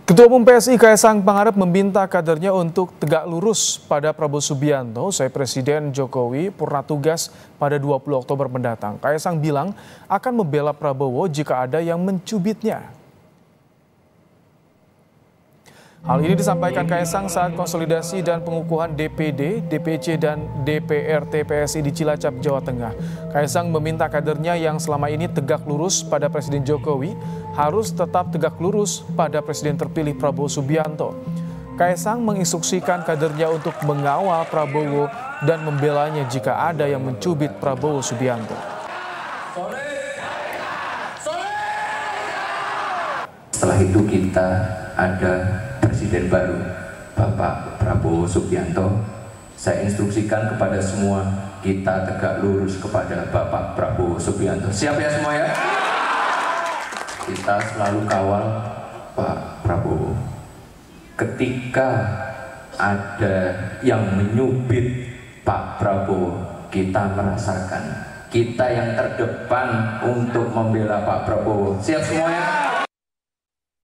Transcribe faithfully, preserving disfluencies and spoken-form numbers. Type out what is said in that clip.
Ketua Umum P S I Kaisang Pangarep meminta kadernya untuk tegak lurus pada Prabowo Subianto usai Presiden Jokowi purna tugas pada dua puluh Oktober mendatang. Kaisang bilang akan membela Prabowo jika ada yang mencubitnya. Hal ini disampaikan Kaisang saat konsolidasi dan pengukuhan D P D, D P C, dan D P R T P S I di Cilacap, Jawa Tengah. Kaisang meminta kadernya yang selama ini tegak lurus pada Presiden Jokowi harus tetap tegak lurus pada Presiden terpilih Prabowo Subianto. Kaisang menginstruksikan kadernya untuk mengawal Prabowo dan membelanya jika ada yang mencubit Prabowo Subianto. Setelah itu kita ada Presiden baru, Bapak Prabowo Subianto. Saya instruksikan kepada semua, kita tegak lurus kepada Bapak Prabowo Subianto. Siap ya semua ya? Kita selalu kawal Pak Prabowo. Ketika ada yang menyubit Pak Prabowo, kita merasakan kita yang terdepan untuk membela Pak Prabowo. Siap semuanya?